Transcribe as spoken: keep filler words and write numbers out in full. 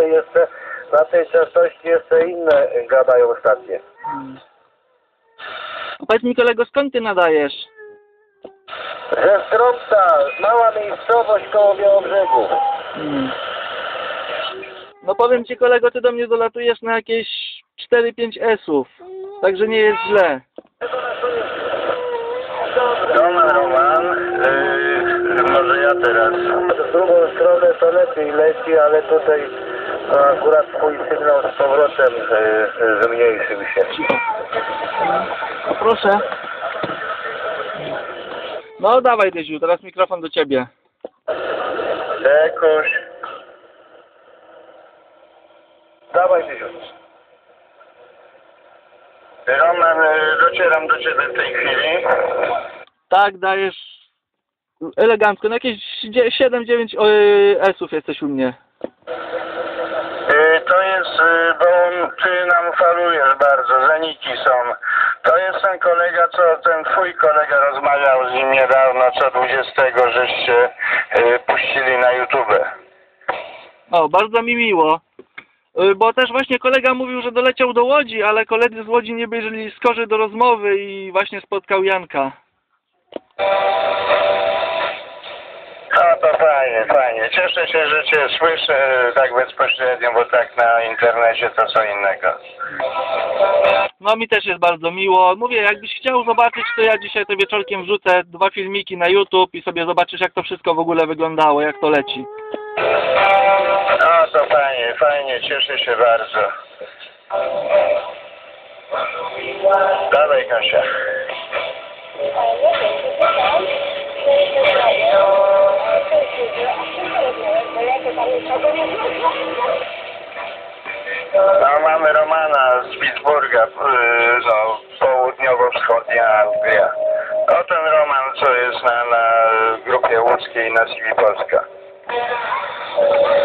tutaj jeszcze na tej częstości jeszcze inne gadają stacje. Hmm. A powiedz mi, kolego, skąd ty nadajesz? Ze Strąbca, mała miejscowość koło Białobrzegu. Hmm. No powiem ci, kolego, ty do mnie dolatujesz na jakieś cztery pięć esów, także nie jest źle. Roman, Roman, yy, może ja teraz. W drugą stronę to lepiej leci, ale tutaj no, akurat twój sygnał z powrotem yy, zmniejszył się. No proszę. No dawaj, Dyziu, teraz mikrofon do ciebie. Jakoś. Dawaj, Dyziu. Roman, yy, docieram do ciebie w tej chwili. Tak, dajesz elegancko, no jakieś siedem dziewięć esów jesteś u mnie. Yy, to jest, yy, bo ty nam falujesz bardzo, zaniki są. To jest ten kolega, co ten twój kolega rozmawiał z nim niedawno, co dwudziestego żeście yy, puścili na YouTube. O, bardzo mi miło. Yy, Bo też właśnie kolega mówił, że doleciał do Łodzi, ale koledzy z Łodzi nie byli skorzy do rozmowy i właśnie spotkał Janka. No to fajnie, fajnie. Cieszę się, że cię słyszę tak bezpośrednio, bo tak na internecie to co innego. No mi też jest bardzo miło. Mówię, jakbyś chciał zobaczyć, to ja dzisiaj to wieczorkiem wrzucę dwa filmiki na YouTube i sobie zobaczysz, jak to wszystko w ogóle wyglądało, jak to leci. No to fajnie, fajnie, cieszę się bardzo. Dawaj, Kasia. No, mamy Romana z Pittsburgha, no, południowo-wschodnia Anglia. No ten Roman, co jest na, na grupie łódzkiej na C V Polska.